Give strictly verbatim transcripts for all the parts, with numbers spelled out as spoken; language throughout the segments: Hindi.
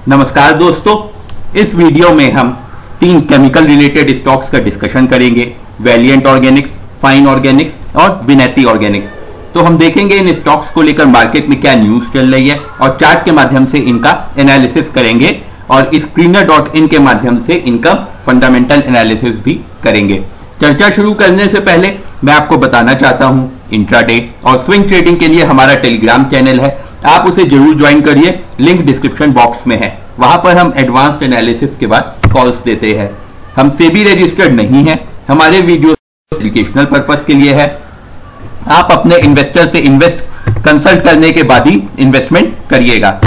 नमस्कार दोस्तों, इस वीडियो में हम तीन केमिकल रिलेटेड स्टॉक्स का डिस्कशन करेंगे। वैलिएंट ऑर्गेनिक्स, फाइन ऑर्गेनिक्स और विनैती ऑर्गेनिक्स। तो हम देखेंगे इन स्टॉक्स को लेकर मार्केट में क्या न्यूज चल रही है और चार्ट के माध्यम से इनका एनालिसिस करेंगे और स्क्रीनर डॉट इन के माध्यम से इनका फंडामेंटल एनालिसिस भी करेंगे। चर्चा शुरू करने से पहले मैं आपको बताना चाहता हूं, इंट्राडे और स्विंग ट्रेडिंग के लिए हमारा टेलीग्राम चैनल है, आप उसे जरूर ज्वाइन करिए। लिंक डिस्क्रिप्शन बॉक्स में है। वहां पर हम एडवांस्ड एनालिसिस के बाद कॉल्स देते हैं। हम सेबी रजिस्टर्ड नहीं है, हमारे वीडियो एजुकेशनल पर्पस के लिए है। आप अपने इन्वेस्टर से इन्वेस्ट कंसल्ट करने के बाद ही इन्वेस्टमेंट करिएगा।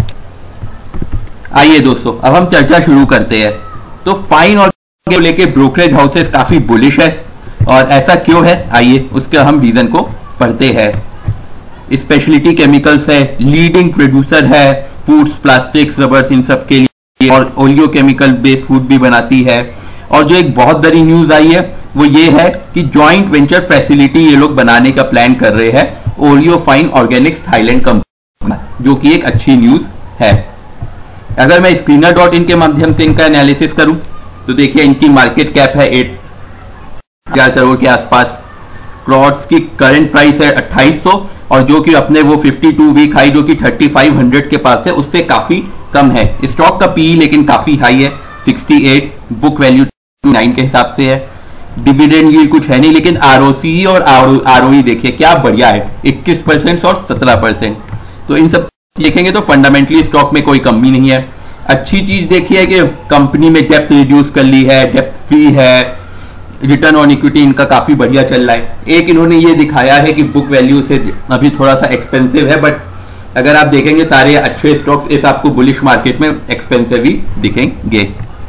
आइए दोस्तों, अब हम चर्चा शुरू करते हैं। तो फाइन और लेके ब्रोकरेज हाउसेस काफी बुलिश है और ऐसा क्यों है, आइए उसके हम रीजन को पढ़ते हैं। स्पेशलिटी केमिकल्स है, लीडिंग प्रोड्यूसर है फूड्स, प्लास्टिक्स, रबर्स, इन सब के लिए, और ओलियो केमिकल बेस्ड फूड भी बनाती है। और जो एक बहुत बड़ी न्यूज आई है वो ये है कि जॉइंट वेंचर फैसिलिटी ये लोग बनाने का प्लान कर रहे हैं, Oleo Fine Organics Thailand company, जो कि एक अच्छी न्यूज है। अगर मैं स्क्रीनर डॉट इन के माध्यम से इनका एनालिसिस करूं तो देखिए इनकी मार्केट कैप है एट हजार करोड़ के आसपास। क्लॉट्स की करंट प्राइस है अट्ठाईस सौ और जो कि अपने वो बावन वीक हाई जो कि पैंतीस सौ के पास है उससे काफी कम है। स्टॉक का पीई लेकिन काफी हाई है, अड़सठ, बुक वैल्यू नौ के हिसाब से है। डिविडेंड यील्ड कुछ है नहीं, लेकिन आरओसी और आरओई देखिए क्या बढ़िया है, इक्कीस परसेंट और सत्रह परसेंट। तो इन सब देखेंगे तो फंडामेंटली स्टॉक में कोई कमी नहीं है। अच्छी चीज देखिए कि कंपनी में डेप्थ रिड्यूस कर ली है, डेप्थ फ्री है, रिटर्न ऑन इक्विटी इनका काफी बढ़िया चल रहा है। एक इन्होंने ये दिखाया है कि बुक वैल्यू से अभी थोड़ा सा एक्सपेंसिव है, बट अगर आप देखेंगे सारे अच्छे स्टॉक्स इस आपको बुलिश मार्केट में एक्सपेंसिव ही दिखेंगे।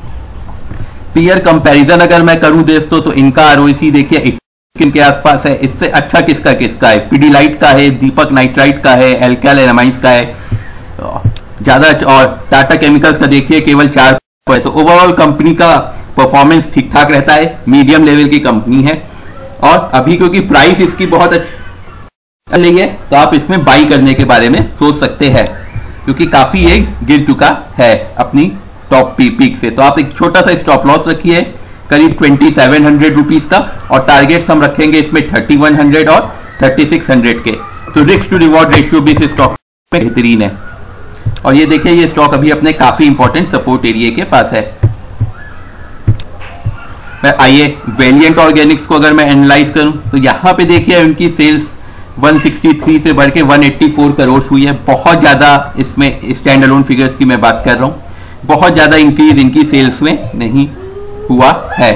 पीयर कंपैरिजन अगर मैं करूं दोस्तों तो इनका आरओसी देखिए इक्कीस के आसपास है। इससे अच्छा किसका किसका है, पीडीलाइट का है, दीपक नाइट्राइट का है, एल्काइल एमाइंस का है ज्यादा, और टाटा केमिकल्स का देखिए केवल चार है। तो ओवरऑल कंपनी का परफॉर्मेंस ठीक ठाक रहता है, मीडियम लेवल की कंपनी है। और अभी क्योंकि प्राइस इसकी बहुत अच्छी है तो आप इसमें बाई करने के बारे में सोच सकते हैं, क्योंकि काफी ये गिर चुका है अपनी टॉप पी पीक से। तो आप एक छोटा सा स्टॉप लॉस रखिए करीब ट्वेंटी सेवन हंड्रेड रुपीज का, और टारगेट्स हम रखेंगे इसमें थर्टी वन हंड्रेड और थर्टी सिक्स हंड्रेड के। तो रिस्क टू रिवॉर्ड रेशियो भी इस स्टॉक में बेहतरीन है। और ये देखिए ये स्टॉक अभी अपने काफी इंपॉर्टेंट सपोर्ट एरिया के पास है। मैं आइए वैलिएंट ऑर्गेनिक्स को अगर मैं एनालाइज करूं तो यहाँ पे देखिए उनकी सेल्स एक सौ तिरसठ से बढ़ के एक सौ चौरासी करोड़ हुई है। बहुत ज्यादा इसमें स्टैंड अलोन फिगर्स की मैं बात कर रहा हूँ, बहुत ज्यादा इंक्रीज इनकी सेल्स में नहीं हुआ है।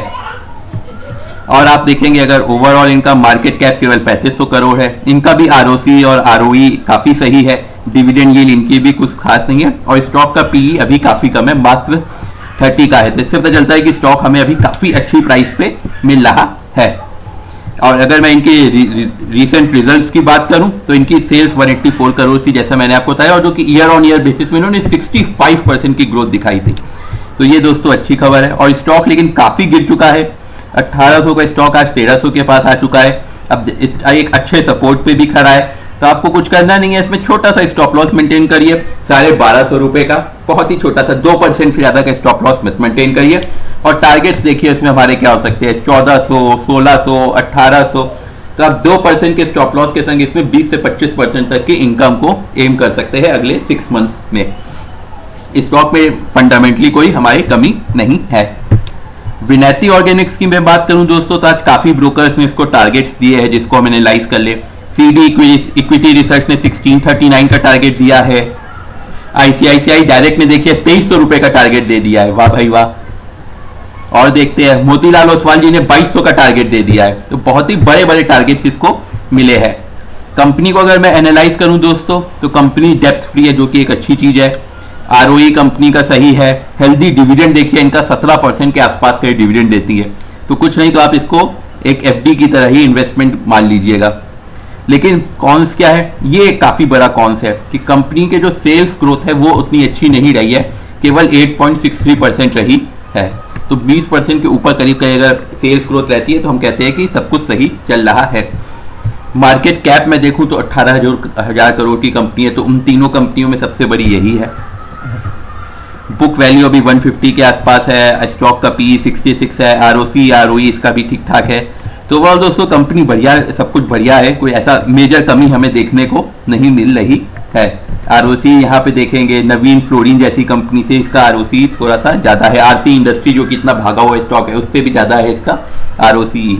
और आप देखेंगे अगर ओवरऑल इनका मार्केट कैप केवल पैंतीस सौ करोड़ है। इनका भी आरओसी और आरओई काफी सही है, डिविडेंड यील्ड इनकी भी कुछ खास नहीं है, और स्टॉक का पीई अभी काफी कम है, मात्र तीस का है। तो इससे पता चलता है कि स्टॉक हमें अभी काफी अच्छी प्राइस पे मिल रहा है। और अगर मैं इनके रीसेंट रिजल्ट्स की बात करूं तो इनकी सेल्स एक सौ चौरासी करोड़ थी जैसा मैंने आपको बताया, और जो कि ईयर ऑन ईयर बेसिस में इन्होंने पैंसठ परसेंट की ग्रोथ दिखाई थी। तो ये दोस्तों अच्छी खबर है। और स्टॉक लेकिन काफी गिर चुका है, अठारह सौ का स्टॉक आज तेरह सौ के पास आ चुका है। अब इस एक अच्छे सपोर्ट पे भी खड़ा है, तो आपको कुछ करना नहीं है, इसमें छोटा सा स्टॉप लॉस मेंटेन करिए, साढ़े बारह सौ रुपए का, बहुत ही छोटा सा, दो परसेंट से ज्यादा का स्टॉप लॉस मेंटेन करिए। और टारगेट्स देखिए इसमें हमारे क्या हो सकते हैं, चौदह सौ, सोलह सौ, अठारह सौ। तो आप दो परसेंट के स्टॉप लॉस के संग इसमें बीस से पच्चीस परसेंट तक की इनकम को एम कर सकते हैं अगले सिक्स मंथ्स में। स्टॉक में फंडामेंटली कोई हमारी कमी नहीं है। विनैती ऑर्गेनिक्स की मैं बात करूं दोस्तों तो आज काफी ब्रोकर्स ने इसको टारगेट्स दिए हैं जिसको हम एनालाइज कर ले। सीडी इक्विटी रिसर्च ने सोलह सौ उनतालीस का टारगेट दिया है। आईसीआईसीआई डायरेक्ट ने देखिए तेईस सौ रुपए का टारगेट दे दिया है, वाह भाई वाह। और देखते हैं मोतीलाल ओसवाल जी ने बाईस सौ का टारगेट दे दिया है। तो बहुत ही बड़े बड़े टारगेट्स इसको मिले हैं। कंपनी को अगर मैं एनालाइज करूं दोस्तों तो कंपनी डेप्थ फ्री है, जो कि एक अच्छी चीज है। आरओई कंपनी का सही है, हेल्दी डिविडेंड देखिए इनका सत्रह परसेंट के आसपास का डिविडेंड देती है। तो कुछ नहीं तो आप इसको एक एफडी की तरह ही इन्वेस्टमेंट मान लीजिएगा। लेकिन कॉन्स क्या है, ये काफी बड़ा कॉन्स है कि कंपनी के जो सेल्स ग्रोथ है वो उतनी अच्छी नहीं रही है, केवल आठ पॉइंट छह तीन परसेंट रही है। तो बीस परसेंट के ऊपर करीब करीब अगर सेल्स ग्रोथ रहती है तो हम कहते हैं कि सब कुछ सही चल रहा है। मार्केट कैप में देखूं तो अठारह हजार करोड़ की कंपनी है, तो उन तीनों कंपनियों में सबसे बड़ी यही है। बुक वैल्यू अभी एक सौ पचास के आसपास है, स्टॉक का पी छियासठ है, आरओसी आरओई इसका भी ठीक ठाक है। तो वह दोस्तों कंपनी बढ़िया, सब कुछ बढ़िया है, कोई ऐसा मेजर कमी हमें देखने को नहीं मिल रही है। आरओसी यहाँ पे देखेंगे नवीन फ्लोरिन जैसी कंपनी से इसका आरओसी थोड़ा सा ज्यादा है। आरती इंडस्ट्री जो कि इतना भागा हुआ स्टॉक है उससे भी ज्यादा है इसका आरओसी।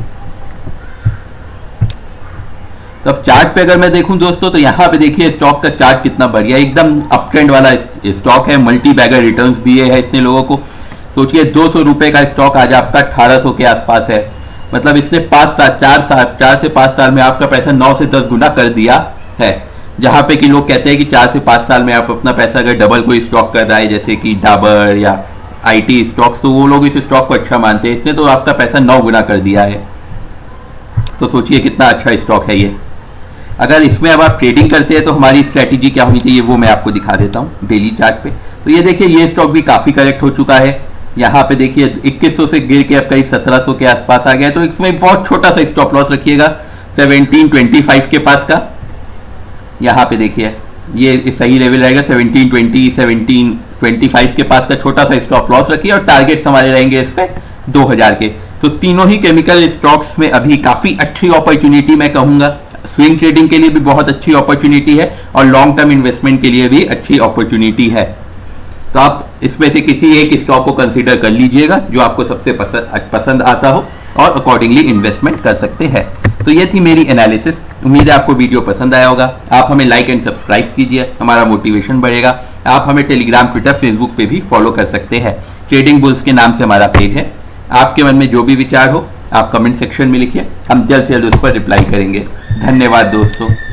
तो अब चार्ट पे अगर मैं देखूं दोस्तों तो यहाँ पे देखिए स्टॉक का चार्ट कितना बढ़िया, एकदम अप ट्रेंड वाला स्टॉक है। मल्टी बैगर रिटर्न्स दिए हैं इसने लोगों को। सोचिए दो सौ रुपए का स्टॉक आज आपका अठारह सौ के आसपास है, मतलब इसने पांच साल चार साल चार से पांच साल में आपका पैसा नौ से दस गुना कर दिया है। जहां पे कि लोग कहते हैं कि चार से पांच साल में आप अपना पैसा अगर डबल कोई स्टॉक कर रहा है जैसे कि डाबर या आईटी स्टॉक्स, तो वो लोग इस स्टॉक को अच्छा मानते हैं। इसने तो आपका पैसा नौ गुना कर दिया है। तो सोचिए कितना अच्छा स्टॉक है ये। अगर इसमें अब आप ट्रेडिंग करते हैं तो हमारी स्ट्रेटेजी क्या होनी चाहिए वो मैं आपको दिखा देता हूँ डेली चार्ट पे। तो ये देखिए ये स्टॉक भी काफी करेक्ट हो चुका है। यहाँ पे देखिए इक्कीस सौ से गिर के अब करीब सत्रह सौ के आसपास आ गया। तो इसमें बहुत छोटा सा स्टॉप लॉस रखिएगा सत्रह सौ पच्चीस के पास का। यहाँ पे देखिए ये सही लेवल रहेगा सत्रह सौ बीस, सत्रह सौ पच्चीस के पास का छोटा सा स्टॉप लॉस रखिए और टारगेट्स हमारे रहेंगे इस पे दो हज़ार के। तो तीनों ही केमिकल स्टॉक्स में अभी काफी अच्छी अपॉर्चुनिटी मैं कहूंगा। स्विंग ट्रेडिंग के लिए भी बहुत अच्छी अपॉर्चुनिटी है और लॉन्ग टर्म इन्वेस्टमेंट के लिए भी अच्छी अपॉर्चुनिटी है। तो आप इसमें से किसी एक स्टॉक को कंसीडर कर लीजिएगा जो आपको सबसे पसंद पसंद आता हो और अकॉर्डिंगली इन्वेस्टमेंट कर सकते हैं। तो ये थी मेरी एनालिसिस। उम्मीद है आपको वीडियो पसंद आया होगा। आप हमें लाइक एंड सब्सक्राइब कीजिए, हमारा मोटिवेशन बढ़ेगा। आप हमें टेलीग्राम, ट्विटर, फेसबुक पे भी फॉलो कर सकते हैं। ट्रेडिंग बुल्स के नाम से हमारा पेज है। आपके मन में जो भी विचार हो आप कमेंट सेक्शन में लिखिए, हम जल्द से जल्द उस पर रिप्लाई करेंगे। धन्यवाद दोस्तों।